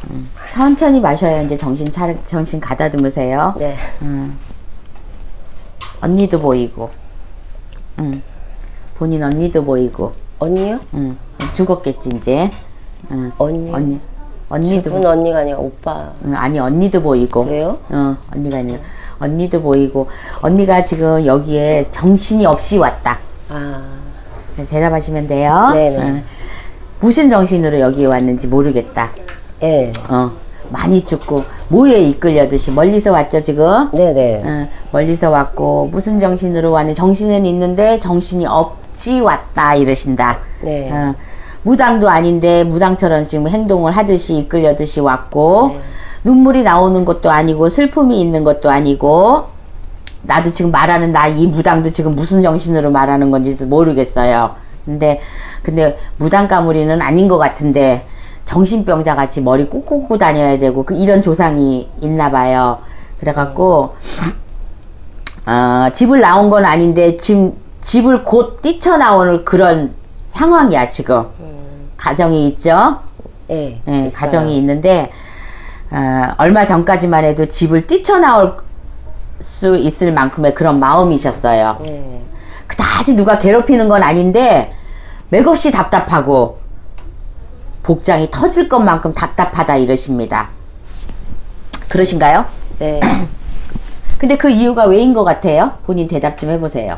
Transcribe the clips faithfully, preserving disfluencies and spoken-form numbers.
음. 천천히 마셔야 이제 정신 차려, 정신 가다듬으세요. 네. 음. 언니도 보이고, 음. 본인 언니도 보이고. 언니요? 음. 죽었겠지 이제. 음. 언니. 언니. 언니도. 죽은 언니가 아니라 오빠. 음, 아니 언니도 보이고. 그래요? 어, 언니가 아니라 언니도 보이고. 언니가 지금 여기에 정신이 없이 왔다. 아. 대답하시면 돼요. 네네. 어. 무슨 정신으로 여기에 왔는지 모르겠다. 예. 어, 많이 죽고 뭐에 이끌려듯이 멀리서 왔죠 지금. 네네. 어, 멀리서 왔고 무슨 정신으로 왔는지 정신은 있는데 정신이 없이 왔다 이러신다. 네. 어, 무당도 아닌데 무당처럼 지금 행동을 하듯이 이끌려듯이 왔고 네. 눈물이 나오는 것도 아니고 슬픔이 있는 것도 아니고 나도 지금 말하는 나 이 무당도 지금 무슨 정신으로 말하는 건지도 모르겠어요. 근데 근데 무당 가무리는 아닌 것 같은데 정신병자 같이 머리 꼭 꽂고 다녀야 되고 그 이런 조상이 있나 봐요. 그래갖고 어, 집을 나온 건 아닌데 집, 집을 곧 뛰쳐나오는 그런 상황이야 지금. 음. 가정이 있죠. 예. 네, 있어요. 가정이 있는데 어, 얼마 전까지만 해도 집을 뛰쳐나올 수 있을 만큼의 그런 마음이셨어요. 예. 그다지 누가 괴롭히는 건 아닌데 맥없이 답답하고 복장이 터질 것만큼 답답하다 이러십니다. 그러신가요? 네. 근데 그 이유가 왜인 것 같아요? 본인 대답 좀 해보세요.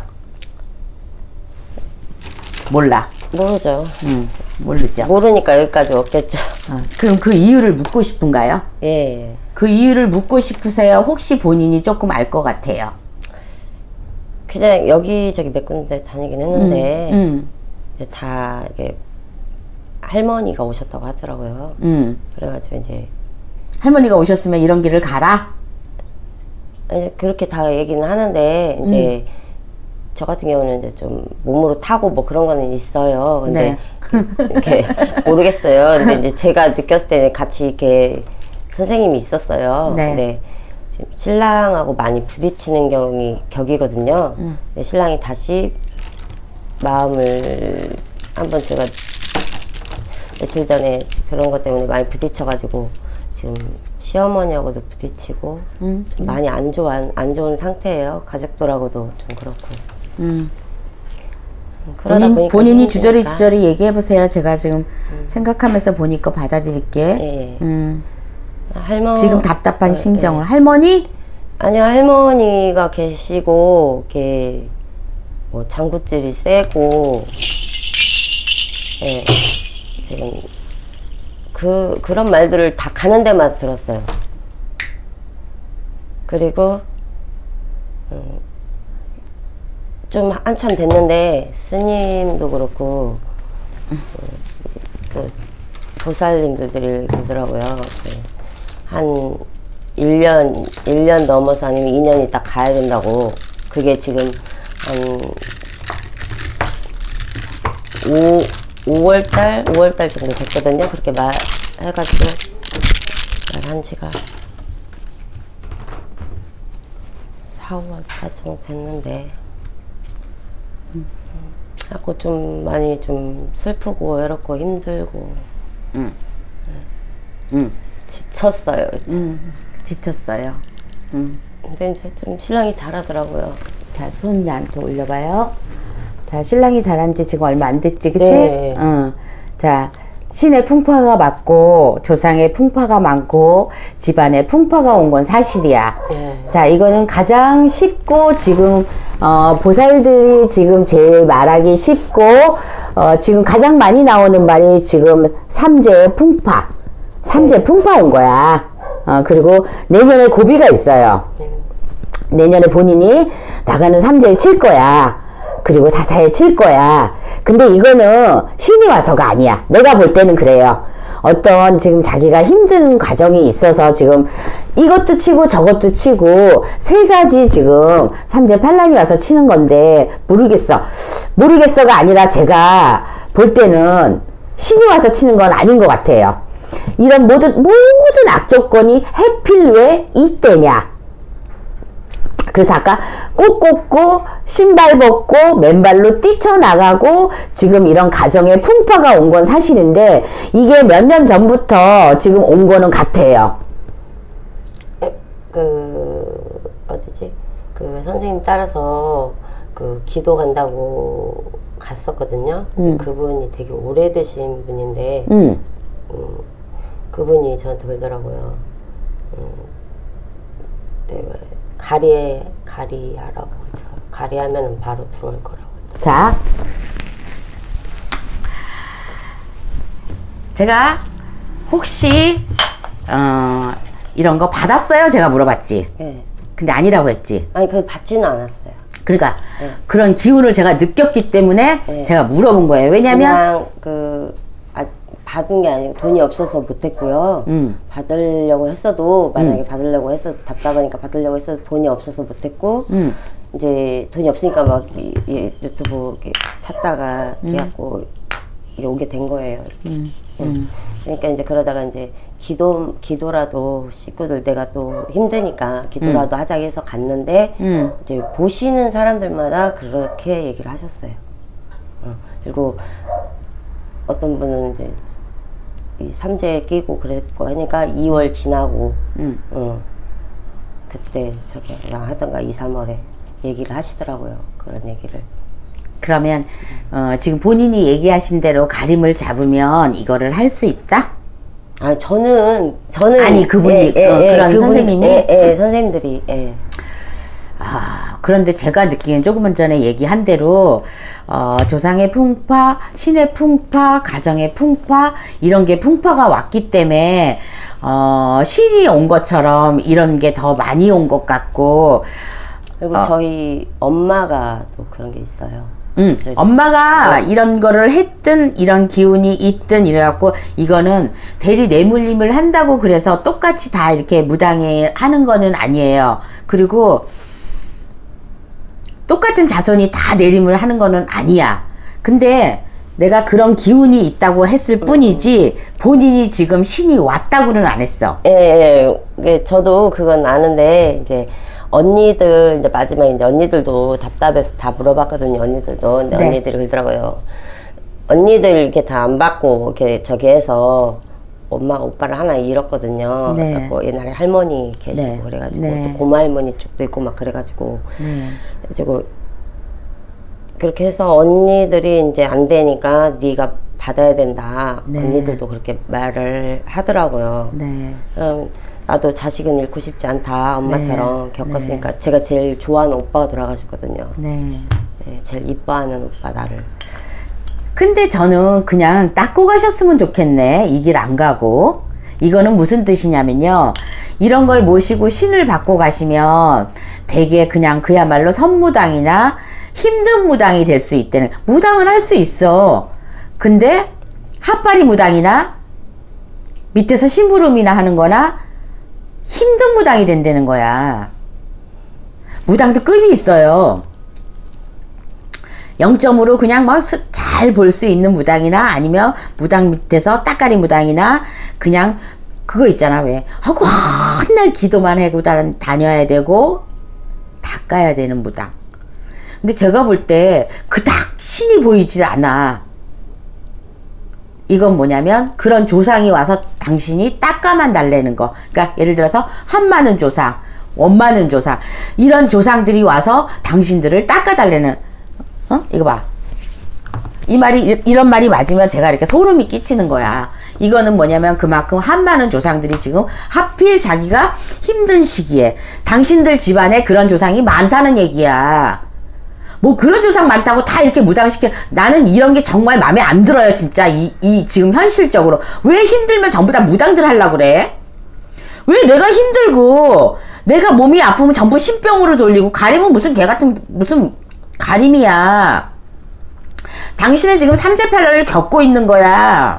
몰라. 모르죠. 음, 모르죠. 모르니까 여기까지 왔겠죠. 어, 그럼 그 이유를 묻고 싶은가요? 예. 그 이유를 묻고 싶으세요? 혹시 본인이 조금 알 것 같아요? 그냥 여기저기 몇 군데 다니긴 했는데 음, 이제 다 이게 할머니가 오셨다고 하더라고요. 음. 그래가지고 이제 할머니가 오셨으면 이런 길을 가라? 이제 그렇게 다 얘기는 하는데 이제 음. 저 같은 경우는 이제 좀 몸으로 타고 뭐 그런 거는 있어요. 근데 네. 이렇게 모르겠어요. 근데 이제 제가 느꼈을 때는 같이 이렇게 선생님이 있었어요. 네. 근데 지금 신랑하고 많이 부딪히는 경이 격이거든요. 음. 근데 신랑이 다시 마음을 한번 제가 며칠 전에 그런 것 때문에 많이 부딪혀가지고 지금 시어머니하고도 부딪히고 음. 좀 많이 안 좋은 안 좋은 상태예요. 가족들하고도 좀 그렇고. 음. 그러다 본인, 보니까 본인이 힘드니까. 주저리 주저리 얘기해보세요. 제가 지금 음. 생각하면서 보니까 받아들일게. 예. 음. 할머니 지금 답답한 어, 심정을. 예. 할머니? 아니요, 할머니가 계시고 이렇게 뭐 장구질이 세고 예. 지금 그 그런 말들을 다 가는 데만 들었어요. 그리고 음, 좀 한참 됐는데 스님도 그렇고 그, 그 보살님들이 그러더라고요. 그 한 일 년, 일 년 넘어서 아니면 이 년 있다 가야 된다고. 그게 지금 한 오월달, 오월달 정도 됐거든요. 그렇게 말해가지고 말한 지가 사, 오월달 정도 됐는데 자꾸 좀 많이 좀 슬프고 외롭고 힘들고 응. 응. 지쳤어요. 이제. 음. 지쳤어요. 음. 근데 이제 좀 신랑이 잘하더라고요. 자, 손 나한테 올려봐요. 자, 신랑이 잘한 지 지금 얼마 안 됐지, 그치? 네. 응. 자, 신의 풍파가 맞고, 조상의 풍파가 많고, 집안에 풍파가 온 건 사실이야. 네. 자, 이거는 가장 쉽고, 지금, 어, 보살들이 지금 제일 말하기 쉽고, 어, 지금 가장 많이 나오는 말이 지금 삼재의 풍파. 삼재 풍파 온 거야. 어, 그리고 내년에 고비가 있어요. 내년에 본인이 나가는 삼재에 칠 거야. 그리고 사사에 칠 거야. 근데 이거는 신이 와서가 아니야. 내가 볼 때는 그래요. 어떤 지금 자기가 힘든 과정이 있어서 지금 이것도 치고 저것도 치고 세 가지 지금 삼재 판란이 와서 치는 건데 모르겠어. 모르겠어가 아니라 제가 볼 때는 신이 와서 치는 건 아닌 것 같아요. 이런 모든 모든 악조건이 해필 왜 이때냐. 그래서 아까 꽃 꽂고 신발 벗고 맨발로 뛰쳐나가고 지금 이런 가정의 풍파가 온 건 사실인데 이게 몇 년 전부터 지금 온 거는 같아요. 에, 그 어디지? 그 선생님 따라서 그 기도 간다고 갔었거든요. 음. 그분이 되게 오래되신 분인데 음. 음, 그분이 저한테 그러더라고요. 음, 네, 가리 가리하라고 가리하면 바로 들어올 거라고. 자, 제가 혹시 어, 이런 거 받았어요? 제가 물어봤지. 네. 근데 아니라고 했지. 아니 그 받지는 않았어요. 그러니까 네. 그런 기운을 제가 느꼈기 때문에 네. 제가 물어본 거예요. 왜냐면 그냥 그 아, 받은 게 아니고 돈이 없어서 못했고요. 음. 받으려고 했어도 만약에 음. 받으려고 했어도 답답하니까 받으려고 했어도 돈이 없어서 못했고 음. 이제 돈이 없으니까 막 이, 이 유튜브 이렇게 찾다가 이렇게 해갖고 이게 오게 된 거예요. 음. 응. 음. 그러니까 이제 그러다가 이제 기도 기도라도 식구들 내가 또 힘드니까 기도라도 하자고 해서 갔는데 음. 이제 보시는 사람들마다 그렇게 얘기를 하셨어요. 어. 그리고 어떤 분은 이제 이 삼재 끼고 그랬고 하니까 이월 지나고 음. 어. 그때 저기 하던가 이, 삼월에 얘기를 하시더라고요. 그런 얘기를. 그러면 어, 지금 본인이 얘기하신 대로 가림을 잡으면 이거를 할 수 있다? 아 저는 저는 아니, 그분이, 예, 어, 예, 그런 그분, 선생님이? 예, 예, 선생님들이 예. 아, 그런데 제가 느끼기엔 조금 전에 얘기한 대로 어, 조상의 풍파, 신의 풍파, 가정의 풍파 이런 게 풍파가 왔기 때문에 어, 신이 온 것처럼 이런 게 더 많이 온 것 같고 그리고 어. 저희 엄마가 또 그런 게 있어요. 음, 저희- 엄마가 이런 거를 했든 이런 기운이 있든 이래갖고 이거는 대리 내물림을 한다고 그래서 똑같이 다 이렇게 무당에 하는 거는 아니에요. 그리고 똑같은 자손이 다 내림을 하는 거는 아니야. 근데 내가 그런 기운이 있다고 했을 뿐이지 본인이 지금 신이 왔다고는 안 했어. 예, 예, 예, 저도 그건 아는데 이제 언니들 이제 마지막에 이제 언니들도 답답해서 다 물어봤거든요. 언니들도 근데 네. 언니들이 그러더라고요. 언니들 이렇게 다 안 받고 이렇게 저기 해서 엄마가 오빠를 하나 잃었거든요. 네. 그래갖고 옛날에 할머니 계시고 네. 그래가지고 네. 또 고마 할머니 쪽도 있고 막 그래가지고 네. 그래가지고 그렇게 해서 언니들이 이제 안 되니까 네가 받아야 된다. 네. 언니들도 그렇게 말을 하더라고요. 네. 음, 나도 자식은 잃고 싶지 않다. 엄마처럼 네. 겪었으니까 네. 제가 제일 좋아하는 오빠가 돌아가셨거든요. 네. 네, 제일 이뻐하는 오빠 나를. 근데 저는 그냥 닦고 가셨으면 좋겠네. 이 길 안 가고. 이거는 무슨 뜻이냐면요. 이런 걸 모시고 신을 받고 가시면 되게 그냥 그야말로 선무당이나 힘든 무당이 될 수 있다는. 무당은 할 수 있어. 근데 핫바리 무당이나 밑에서 심부름이나 하는 거나 힘든 무당이 된다는 거야. 무당도 급이 있어요. 영 점으로 그냥 뭐 잘 볼 수 있는 무당이나 아니면 무당 밑에서 따까리 무당이나 그냥 그거 있잖아. 왜 하고 맨날 기도만 하고 다녀야 되고 닦아야 되는 무당. 근데 제가 볼 때 그닥 신이 보이지 않아. 이건 뭐냐면 그런 조상이 와서 당신이 닦아만 달래는 거. 그러니까 예를 들어서 한 많은 조상, 원 많은 조상 이런 조상들이 와서 당신들을 닦아달래는. 어? 이거 봐. 이 말이 이런 말이 맞으면 제가 이렇게 소름이 끼치는 거야. 이거는 뭐냐면 그만큼 한 많은 조상들이 지금 하필 자기가 힘든 시기에 당신들 집안에 그런 조상이 많다는 얘기야. 뭐 그런 조상 많다고 다 이렇게 무당시켜. 나는 이런 게 정말 마음에 안 들어요. 진짜 이, 이 지금 현실적으로 왜 힘들면 전부 다 무당들 하려고 그래? 왜 내가 힘들고 내가 몸이 아프면 전부 신병으로 돌리고 가림은 무슨 개 같은 무슨 가림이야. 당신은 지금 삼재팔러를 겪고 있는 거야.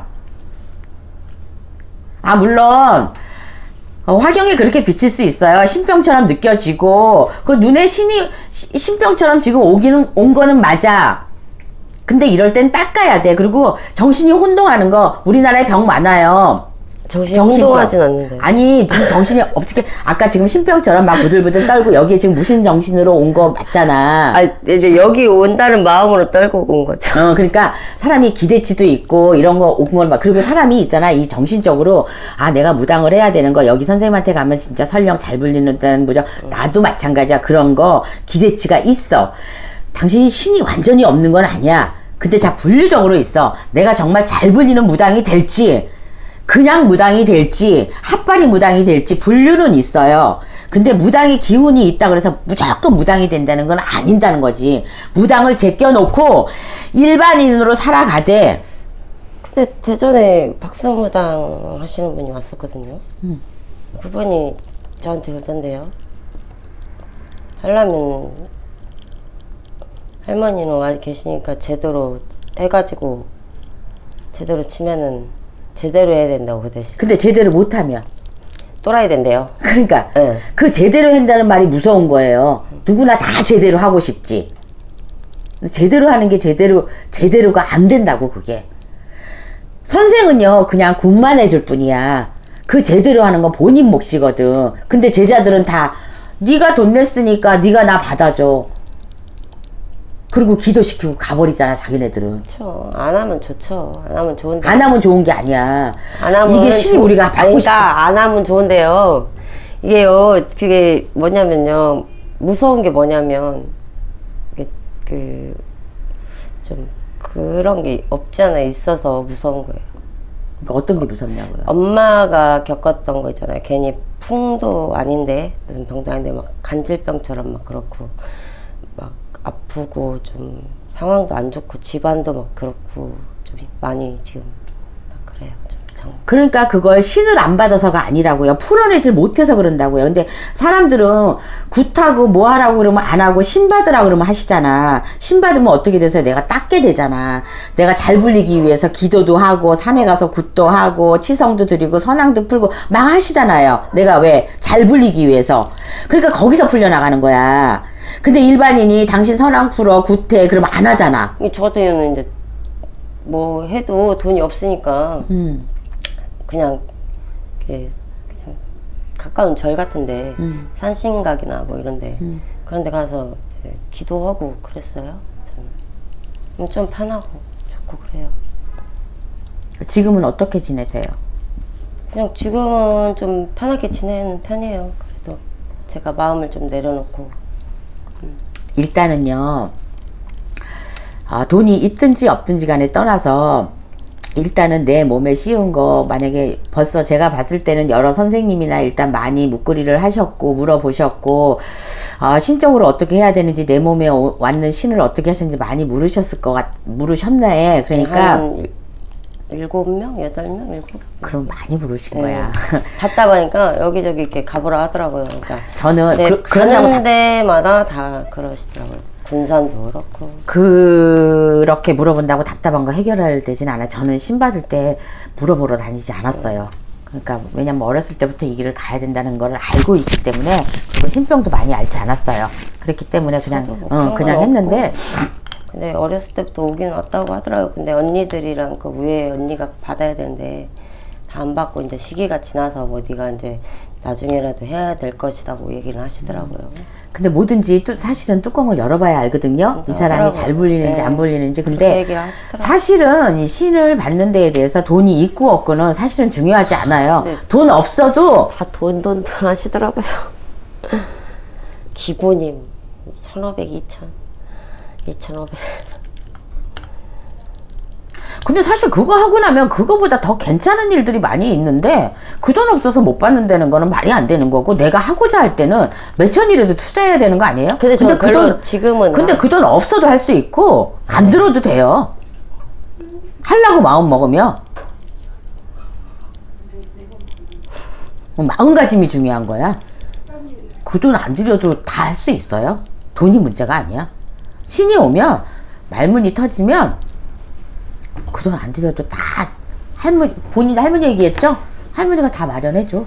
아 물론 어, 화경이 그렇게 비칠 수 있어요. 신병처럼 느껴지고 그 눈에 신이 시, 신병처럼 지금 오기는 온 거는 맞아. 근데 이럴 땐 닦아야 돼. 그리고 정신이 혼동하는 거 우리나라에 병 많아요. 정신이 혼동하진 않는데. 아니 지금 정신이 어떻게 아까 지금 신병처럼 막 부들부들 떨고 여기에 지금 무슨 정신으로 온 거 맞잖아. 아 이제 여기 온다는 마음으로 떨고 온 거죠. 어 그러니까 사람이 기대치도 있고 이런 거 온 걸 막 그리고 사람이 있잖아 이 정신적으로 아 내가 무당을 해야 되는 거 여기 선생님한테 가면 진짜 설령 잘 불리는 무당 나도 마찬가지야 그런 거 기대치가 있어. 당신이 신이 완전히 없는 건 아니야. 근데 자 분류적으로 있어. 내가 정말 잘 불리는 무당이 될지 그냥 무당이 될지 핫바리 무당이 될지 분류는 있어요. 근데 무당의 기운이 있다 그래서 무조건 무당이 된다는 건 아닌다는 거지. 무당을 제껴놓고 일반인으로 살아가되. 근데 대전에 박사무당 하시는 분이 왔었거든요. 음. 그분이 저한테 그러던데요. 하려면 할머니는 와 계시니까 제대로 해가지고 제대로 치면은 제대로 해야 된다고 그 대신. 근데 제대로 못하면? 또라이 된대요. 그러니까 네. 그 제대로 한다는 말이 무서운 거예요. 누구나 다 제대로 하고 싶지. 제대로 하는 게 제대로 제대로가 안 된다고 그게. 선생은요 그냥 굿만 해줄 뿐이야. 그 제대로 하는 건 본인 몫이거든. 근데 제자들은 다 네가 돈 냈으니까 네가 나 받아줘. 그리고 기도시키고 가버리잖아 자기네들은. 그렇죠. 안 하면 좋죠. 안 하면 좋은데. 안 하면 좋은 게 아니야. 안 하면 이게 신이 우리가 받고 싶다. 그러니까 안 하면 좋은데요. 이게요. 그게 뭐냐면요. 무서운 게 뭐냐면 그 좀 그런 게 없잖아요. 있어서 무서운 거예요. 그러니까 어떤 게 무섭냐고요? 엄마가 겪었던 거 있잖아요. 괜히 풍도 아닌데 무슨 병도 아닌데 막 간질병처럼 막 그렇고 막 아프고 좀 상황도 안 좋고 집안도 막 그렇고 좀 많이 지금 막 그래요. 좀 정... 그러니까 그걸 신을 안 받아서가 아니라고요. 풀어내질 못해서 그런다고요. 근데 사람들은 굿하고 뭐 하라고 그러면 안 하고 신 받으라고 그러면 하시잖아. 신 받으면 어떻게 돼서 내가 닦게 되잖아. 내가 잘 불리기 위해서 기도도 하고 산에 가서 굿도 하고 치성도 드리고 선왕도 풀고 막 하시잖아요. 내가 왜? 잘 불리기 위해서. 그러니까 거기서 풀려나가는 거야. 근데 일반인이 당신 선왕 풀어 굿해 그러면 안 하잖아. 저 같은 경우는 이제 뭐 해도 돈이 없으니까 음. 그냥 이렇게 그냥 가까운 절 같은데 음. 산신각이나 뭐 이런데 음. 그런데 가서 이제 기도하고 그랬어요. 저는 좀 편하고 좋고 그래요. 지금은 어떻게 지내세요? 그냥 지금은 좀 편하게 지내는 편이에요. 그래도 제가 마음을 좀 내려놓고. 음. 일단은요. 아, 돈이 있든지 없든지 간에 떠나서 일단은 내 몸에 씌운 거 만약에 벌써 제가 봤을 때는 여러 선생님이나 일단 많이 묵구리를 하셨고 물어보셨고 아, 신적으로 어떻게 해야 되는지 내 몸에 오, 왔는 신을 어떻게 하셨는지 많이 물으셨을 것 같, 물으셨네. 그러니까 한 일곱 명, 여덟 명, 일곱 명. 그럼 많이 물으신 네. 거야. 갔다 보니까 여기저기 이렇게 가보라 하더라고요. 그러니까 저는 그, 가는 다, 데마다 다 그러시더라고요. 군산도 그렇고. 그렇게 물어본다고 답답한 거 해결할 되진 않아요. 저는 신 받을 때 물어보러 다니지 않았어요. 그러니까 왜냐면 어렸을 때부터 이 길을 가야 된다는 걸 알고 있기 때문에 그리고 신병도 많이 앓지 않았어요. 그랬기 때문에 그냥 뭐 어, 그냥 했는데 근데 어렸을 때부터 오긴 왔다고 하더라고요. 근데 언니들이랑 그 위에 언니가 받아야 되는데 다 안 받고 이제 시기가 지나서 뭐 네가 이제 나중에라도 해야 될 것이라고 얘기를 하시더라고요. 근데 뭐든지 뚜, 사실은 뚜껑을 열어봐야 알거든요. 이 사람이 하더라고요. 잘 불리는지 네. 안 불리는지. 근데 사실은 이 신을 받는 데에 대해서 돈이 있고 없고는 사실은 중요하지 않아요. 네. 돈 없어도 다 돈 돈 돈 하시더라고요. 기본임 천오백, 이천, 이천오백. 근데 사실 그거 하고 나면 그거보다 더 괜찮은 일들이 많이 있는데 그 돈 없어서 못 받는다는 거는 말이 안 되는 거고 내가 하고자 할 때는 몇천이라도 투자해야 되는 거 아니에요? 근데, 근데 그 돈 지금은 근데 그 돈 없어도 할 수 있고 안 네. 들어도 돼요. 하려고 마음 먹으면 마음가짐이 중요한 거야. 그 돈 안 들여도 다 할 수 있어요. 돈이 문제가 아니야. 신이 오면 말문이 터지면 그 돈 안 들여도 다 할머니 본인 할머니 얘기했죠? 할머니가 다 마련해줘.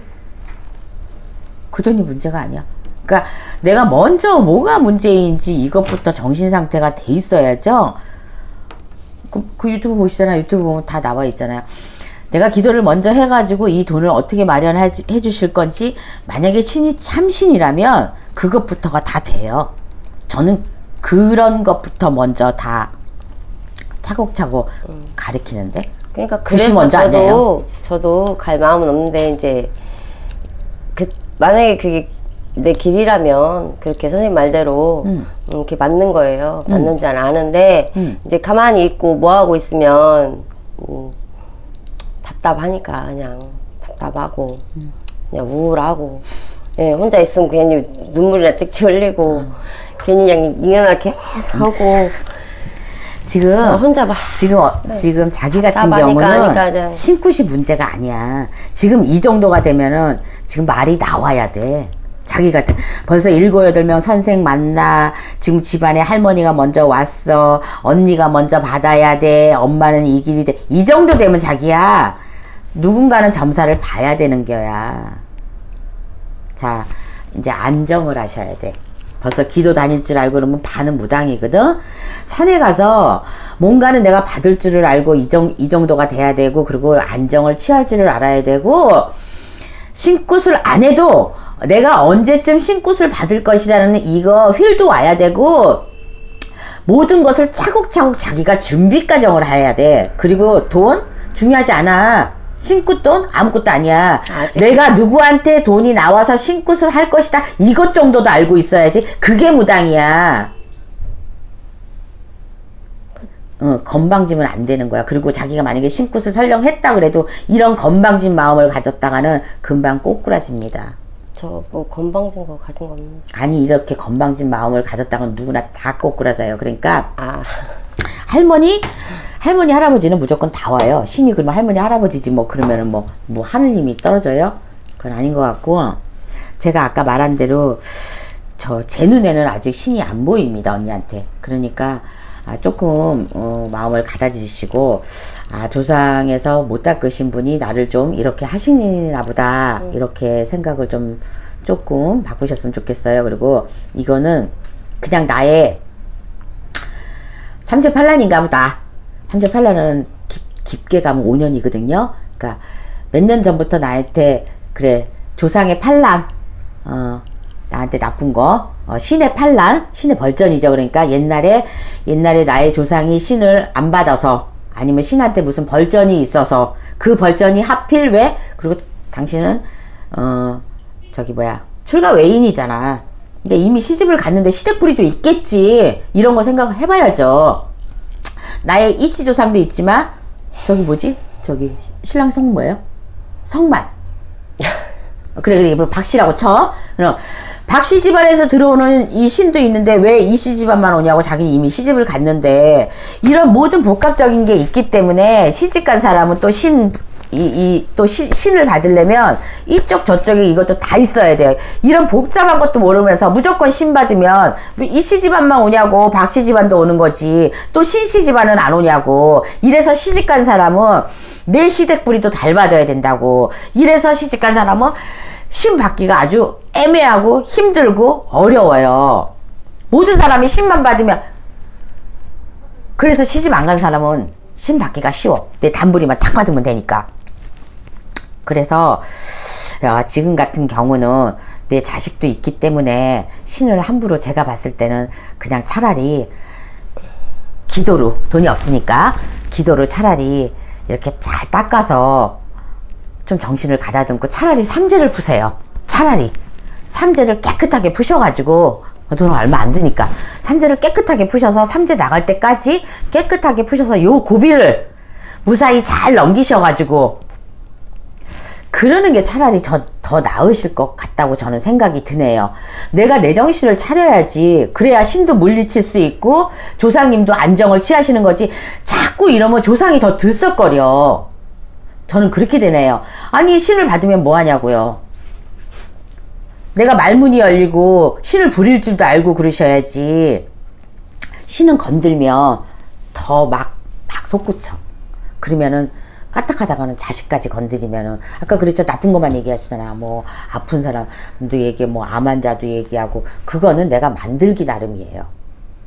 그 돈이 문제가 아니야. 그러니까 내가 먼저 뭐가 문제인지 이것부터 정신 상태가 돼 있어야죠. 그, 그 유튜브 보시잖아요. 유튜브 보면 다 나와 있잖아요. 내가 기도를 먼저 해가지고 이 돈을 어떻게 마련해 주- 해 주실 건지, 만약에 신이 참신이라면 그것부터가 다 돼요. 저는 그런 것부터 먼저 다 차곡차곡 음. 가르치는데. 그러니까 굿이 그래서 먼저 안 돼요. 저도 저도 갈 마음은 없는데 이제 그 만약에 그게 내 길이라면 그렇게 선생님 말대로 음. 음, 이렇게 맞는 거예요. 맞는지 안 아는데 음. 이제 가만히 있고 뭐 하고 있으면 음, 답답하니까 그냥 답답하고 음. 그냥 우울하고 예, 혼자 있으면 괜히 눈물이나 찍찍 흘리고 음. 괜히 그냥 이년하게 계속 하고 지금 어, 혼자 막 지금 어, 지금 자기 같은 답답하니까 경우는 하니까 그냥. 신굿이 문제가 아니야. 지금 이 정도가 되면은 지금 말이 나와야 돼. 자기 같은 벌써 일곱 여덟 명 선생 만나, 지금 집안에 할머니가 먼저 왔어, 언니가 먼저 받아야 돼, 엄마는 이 길이 돼. 이 정도 되면 자기야 누군가는 점사를 봐야 되는 거야. 자, 이제 안정을 하셔야 돼. 벌써 기도 다닐 줄 알고 그러면 반은 무당이거든. 산에 가서 뭔가는 내가 받을 줄을 알고 이, 정, 이 정도가 돼야 되고, 그리고 안정을 취할 줄을 알아야 되고, 신굿을 안 해도 내가 언제쯤 신굿을 받을 것이라는 이거 휠도 와야 되고, 모든 것을 차곡차곡 자기가 준비 과정을 해야 돼. 그리고 돈 중요하지 않아. 신굿 돈 아무것도 아니야. 아직. 내가 누구한테 돈이 나와서 신굿을 할 것이다, 이것 정도도 알고 있어야지. 그게 무당이야. 어, 건방지면 안 되는 거야. 그리고 자기가 만약에 신굿을 설령 했다 그래도 이런 건방진 마음을 가졌다가는 금방 꼬꾸라집니다. 저 뭐 건방진 거 가진 거 없는데. 아니, 이렇게 건방진 마음을 가졌다가는 누구나 다 꼬꾸라져요. 그러니까 아 할머니, 할머니, 할아버지는 무조건 다 와요. 신이 그러면 할머니, 할아버지지 뭐, 그러면은 뭐, 뭐 하느님이 떨어져요? 그건 아닌 것 같고, 제가 아까 말한 대로 저 제 눈에는 아직 신이 안 보입니다, 언니한테. 그러니까 아, 조금 어, 마음을 가다지시고, 아, 조상에서 못 닦으신 분이 나를 좀 이렇게 하시나 보다, 음. 이렇게 생각을 좀 조금 바꾸셨으면 좋겠어요. 그리고 이거는 그냥 나의 삼재팔란인가 보다. 삼재팔란은 깊, 깊게 가면 오 년이거든요. 그러니까 몇 년 전부터 나한테, 그래, 조상의 팔란, 어, 나한테 나쁜 거, 어, 신의 팔란, 신의 벌전이죠. 그러니까 옛날에, 옛날에 나의 조상이 신을 안 받아서, 아니면 신한테 무슨 벌전이 있어서, 그 벌전이 하필 왜? 그리고 당신은, 어, 저기 뭐야, 출가 외인이잖아. 근데 이미 시집을 갔는데 시댁뿌리도 있겠지. 이런 거 생각해봐야죠. 나의 이씨 조상도 있지만, 저기 뭐지? 저기 신랑 성 뭐예요? 성만. 그래, 그래, 그럼 박씨라고 쳐. 그럼 박씨 집안에서 들어오는 이 신도 있는데 왜 이씨 집안만 오냐고. 자기는 이미 시집을 갔는데, 이런 모든 복합적인 게 있기 때문에 시집 간 사람은 또 신, 이, 이, 또 시, 신을 받으려면 이쪽 저쪽에 이것도 다 있어야 돼요. 이런 복잡한 것도 모르면서 무조건 신 받으면 왜 이씨 집안만 오냐고. 박씨 집안도 오는 거지. 또 신씨 집안은 안 오냐고. 이래서 시집 간 사람은 내 시댁 뿌리도 잘 받아야 된다고. 이래서 시집 간 사람은 신 받기가 아주 애매하고 힘들고 어려워요. 모든 사람이 신만 받으면, 그래서 시집 안 간 사람은 신 받기가 쉬워. 내 단부리만 탁 받으면 되니까. 그래서 야, 지금 같은 경우는 내 자식도 있기 때문에 신을 함부로, 제가 봤을 때는 그냥 차라리 기도로, 돈이 없으니까 기도로 차라리 이렇게 잘 닦아서 좀 정신을 가다듬고 차라리 삼재를 푸세요. 차라리 삼재를 깨끗하게 푸셔가지고, 돈 얼마 안 드니까 삼재를 깨끗하게 푸셔서 삼재 나갈 때까지 깨끗하게 푸셔서 요 고비를 무사히 잘 넘기셔가지고 그러는 게 차라리 저, 더 나으실 것 같다고 저는 생각이 드네요. 내가 내 정신을 차려야지. 그래야 신도 물리칠 수 있고 조상님도 안정을 취하시는 거지. 자꾸 이러면 조상이 더 들썩거려. 저는 그렇게 되네요. 아니, 신을 받으면 뭐 하냐고요. 내가 말문이 열리고 신을 부릴 줄도 알고 그러셔야지. 신은 건들면 더 막, 막 솟구쳐. 그러면은 까딱하다가는 자식까지 건드리면은, 아까 그랬죠. 나쁜 것만 얘기하시잖아. 뭐 아픈 사람도 얘기, 뭐 암 환자도 얘기하고. 그거는 내가 만들기 나름이에요.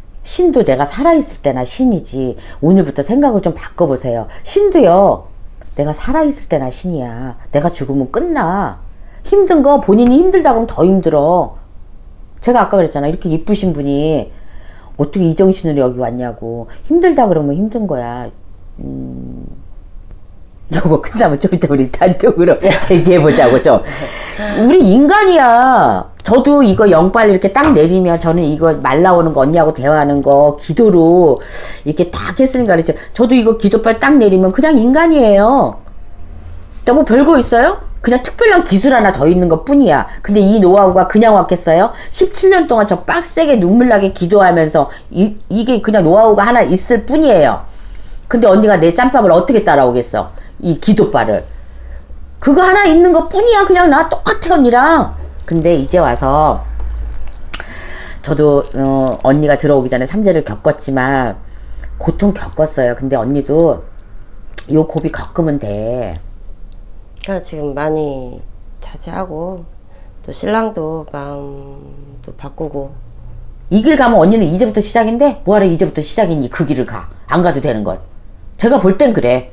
신도 내가 살아있을 때나 신이지. 오늘부터 생각을 좀 바꿔보세요. 신도요, 내가 살아있을 때나 신이야. 내가 죽으면 끝나. 힘든 거 본인이 힘들다 그러면 더 힘들어. 제가 아까 그랬잖아. 이렇게 이쁘신 분이 어떻게 이 정신으로 여기 왔냐고. 힘들다 그러면 힘든 거야. 음, 요거 끝나면 좀 이따 우리 단독으로 얘기해보자고 좀. 우리 인간이야. 저도 이거 영빨 이렇게 딱 내리면 저는 이거 말 나오는 거 언니하고 대화하는 거 기도로 이렇게 딱 했으니까 그랬죠. 저도 이거 기도빨 딱 내리면 그냥 인간이에요. 또 뭐 별거 있어요? 그냥 특별한 기술 하나 더 있는 것 뿐이야. 근데 이 노하우가 그냥 왔겠어요? 십칠 년 동안 저 빡세게 눈물나게 기도하면서 이, 이게 그냥 노하우가 하나 있을 뿐이에요. 근데 언니가 내 짬밥을 어떻게 따라오겠어? 이 기도빨을. 그거 하나 있는 것 뿐이야. 그냥 나 똑같아 언니랑. 근데 이제 와서 저도 어, 언니가 들어오기 전에 삼재를 겪었지만 고통 겪었어요. 근데 언니도 요 고비 겪으면 돼. 그러니까 지금 많이 자제하고 또 신랑도 마음도 바꾸고. 이 길 가면 언니는 이제부터 시작인데 뭐하러 이제부터 시작이니. 그 길을 가. 안 가도 되는 걸. 제가 볼 땐 그래.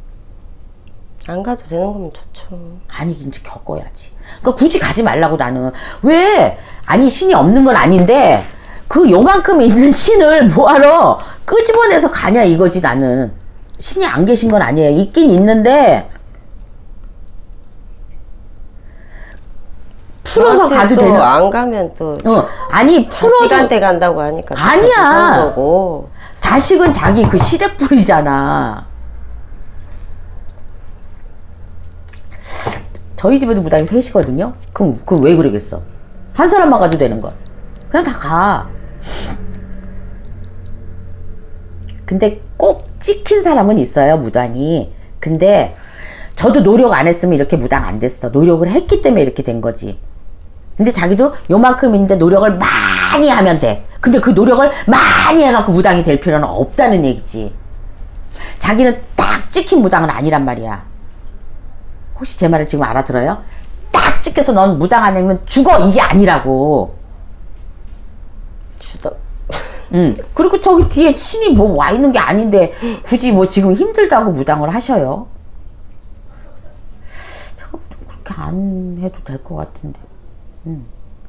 안 가도 되는 거면 좋죠. 아니 이제 겪어야지. 그러니까 굳이 가지 말라고 나는. 왜? 아니 신이 없는 건 아닌데 그 요만큼 있는 신을 뭐하러 끄집어내서 가냐 이거지 나는. 신이 안 계신 건 아니에요. 있긴 있는데 풀어서 가도 되는. 안 가면 또 어, 아니 풀어도 시간대 간다고 하니까 아니야. 거고. 자식은 자기 그 시댁불이잖아. 저희 집에도 무당이 셋이거든요. 그럼 그럼 왜 그러겠어? 한 사람만 가도 되는 걸. 그냥 다 가. 근데 꼭 찍힌 사람은 있어요, 무당이. 근데 저도 노력 안 했으면 이렇게 무당 안 됐어. 노력을 했기 때문에 이렇게 된 거지. 근데 자기도 요만큼인데 노력을 많이 하면 돼. 근데 그 노력을 많이 해갖고 무당이 될 필요는 없다는 얘기지. 자기는 딱 찍힌 무당은 아니란 말이야. 혹시 제 말을 지금 알아들어요? 딱 찍혀서 넌 무당 안 하면 죽어 이게 아니라고. 주도. 응. 그리고 저기 뒤에 신이 뭐 와 있는 게 아닌데 굳이 뭐 지금 힘들다고 무당을 하셔요? 제가 그렇게 안 해도 될 것 같은데. 응.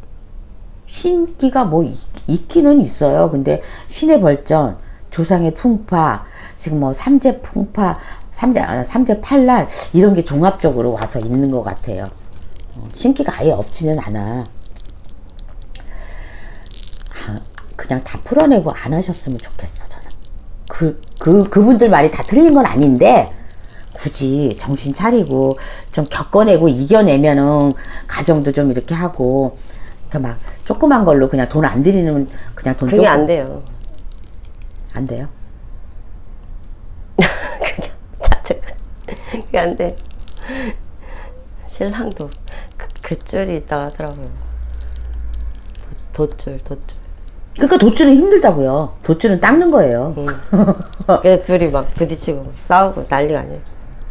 신기가 뭐 있, 있기는 있어요. 근데 신의 벌전, 조상의 풍파, 지금 뭐 삼재 풍파, 삼재, 아, 삼재 팔날 이런 게 종합적으로 와서 있는 것 같아요. 어, 신기가 아예 없지는 않아. 아, 그냥 다 풀어내고 안 하셨으면 좋겠어 저는. 그, 그, 그분들 말이 다 틀린 건 아닌데 굳이 정신 차리고 좀 겪어내고 이겨내면은 가정도 좀 이렇게 하고. 그러니까 막 조그만 걸로 그냥 돈 안 들이는 그냥 돈 그게 조금 안 돼요. 안 돼요? 그게 자체 그게 안 돼. 신랑도 그, 그 줄이 있다고 하더라고요. 도, 돗줄 돗줄. 그러니까 돗줄은 힘들다고요. 돗줄은 닦는 거예요. 응. 그래서 둘이 막 부딪히고 싸우고 난리가 아니에요.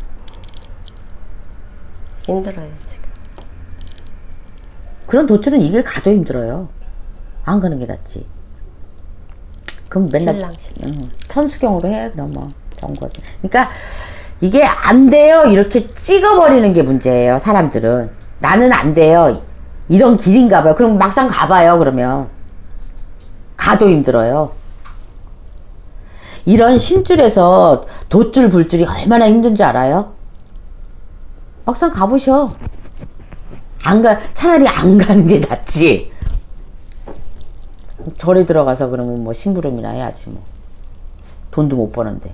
힘들어요 지금. 그런 돗줄은 이 길 가도 힘들어요. 안 가는 게 낫지. 그럼 맨날 신랑, 신랑. 응, 천수경으로 해. 그럼 뭐 좋은 거지. 그러니까 이게 안 돼요 이렇게 찍어버리는 게 문제예요. 사람들은 나는 안 돼요 이런 길인가 봐요. 그럼 막상 가봐요. 그러면 가도 힘들어요. 이런 신줄에서 돗줄 불줄이 얼마나 힘든지 알아요? 막상 가보셔. 안 가, 차라리 안 가는 게 낫지. 절에 들어가서 그러면 뭐 심부름이나 해야지 뭐. 돈도 못 버는데.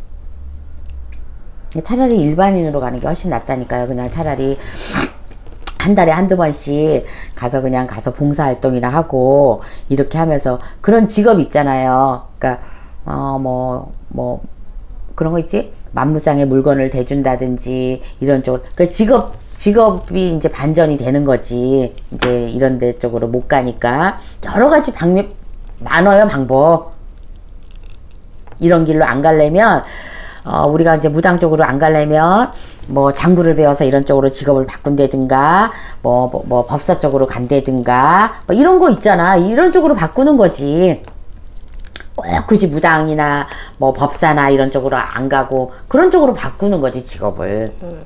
차라리 일반인으로 가는 게 훨씬 낫다니까요. 그냥 차라리 한 달에 한두 번씩 가서 그냥 가서 봉사활동이나 하고 이렇게 하면서 그런 직업 있잖아요. 그러니까 어 뭐 뭐 그런 거 있지? 만무상의 물건을 대준다든지 이런 쪽으로 그 직업 직업이 이제 반전이 되는 거지. 이제 이런 데 쪽으로 못 가니까 여러 가지 방법 많아요. 방법. 이런 길로 안 가려면 어 우리가 이제 무당 쪽으로 안 가려면 뭐 장구를 배워서 이런 쪽으로 직업을 바꾼다든가 뭐, 뭐, 뭐 법사 쪽으로 간다든가 뭐 이런 거 있잖아. 이런 쪽으로 바꾸는 거지. 꼭 굳이 무당이나 뭐 법사나 이런 쪽으로 안 가고 그런 쪽으로 바꾸는 거지 직업을. 음.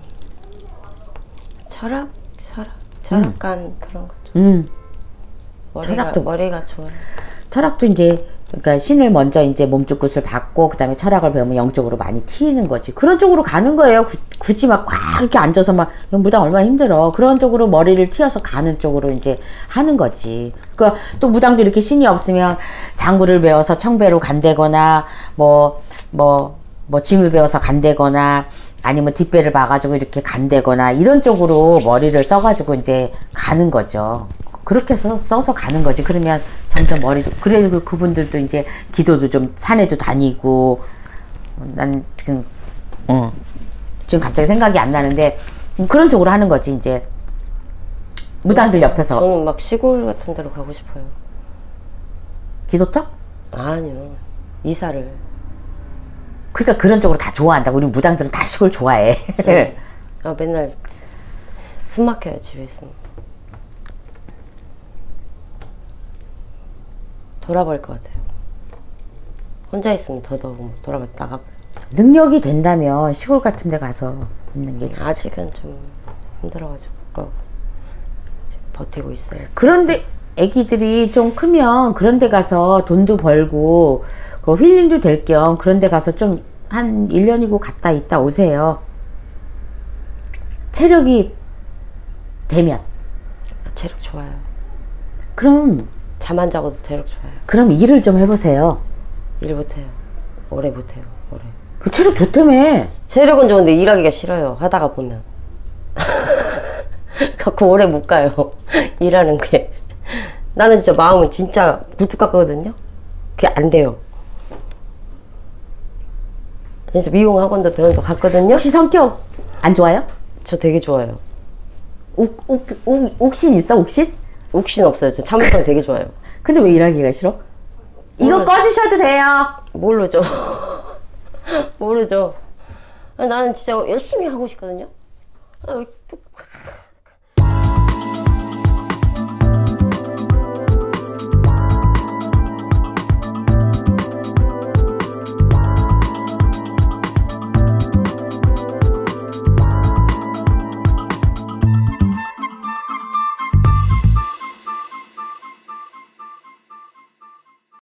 철학, 철학, 철학관 그런 거죠. 음. 머리가 철학도 머리가 좋아요. 철학도 이제 그러니까 신을 먼저 이제 몸짓굿을 받고 그다음에 철학을 배우면 영적으로 많이 튀는 거지. 그런 쪽으로 가는 거예요. 구, 굳이 막 꽉 이렇게 앉아서 막 무당 얼마나 힘들어. 그런 쪽으로 머리를 튀어서 가는 쪽으로 이제 하는 거지. 그러니까 또 무당도 이렇게 신이 없으면 장구를 배워서 청배로 간대거나 뭐 뭐 뭐 징을 배워서 간대거나 아니면 뒷배를 봐가지고 이렇게 간대거나 이런 쪽으로 머리를 써가지고 이제 가는 거죠. 그렇게 써, 써서 가는 거지. 그러면 점점 머리도, 그래도 그분들도 이제 기도도 좀 산에도 다니고, 난 지금, 어, 지금 갑자기 생각이 안 나는데, 그런 쪽으로 하는 거지, 이제. 무당들 옆에서. 저는 막 시골 같은 데로 가고 싶어요. 기도터? 아니요. 이사를. 그러니까 그런 쪽으로 다 좋아한다고. 우리 무당들은 다 시골 좋아해. 네. 아, 맨날 숨 막혀요, 집에 있으면. 돌아버릴 것 같아요. 혼자 있으면 더더욱 돌아버 나가버려. 능력이 된다면 시골 같은 데 가서 있는 게 좋지. 아직은 좀 힘들어가지고 버티고 있어요. 그런데 애기들이 좀 크면 그런 데 가서 돈도 벌고 그 힐링도 될 겸 그런 데 가서 좀 한 일 년이고 갔다 있다 오세요. 체력이 되면. 아, 체력 좋아요. 그럼 잠 안 자고도 체력 좋아요. 그럼 일을 좀 해보세요. 일 못해요. 오래 못해요. 오래. 그 체력 좋다며. 체력은 좋은데 일하기가 싫어요. 하다가 보면. 갖고 오래 못 가요. 일하는 게. 나는 진짜 마음은 진짜 굴뚝 같거든요. 그게 안 돼요. 그래서 미용 학원도 병원도 갔거든요. 혹시 성격 안 좋아요? 저 되게 좋아요. 욱, 욱, 욱, 욱신 있어? 욱신? 욱신 없어요. 저 참을성 되게 좋아요. 근데 왜 일하기가 싫어? 이거 모르- 꺼주셔도 돼요. 모르죠. 모르죠. 아니, 나는 진짜 열심히 하고 싶거든요. 아,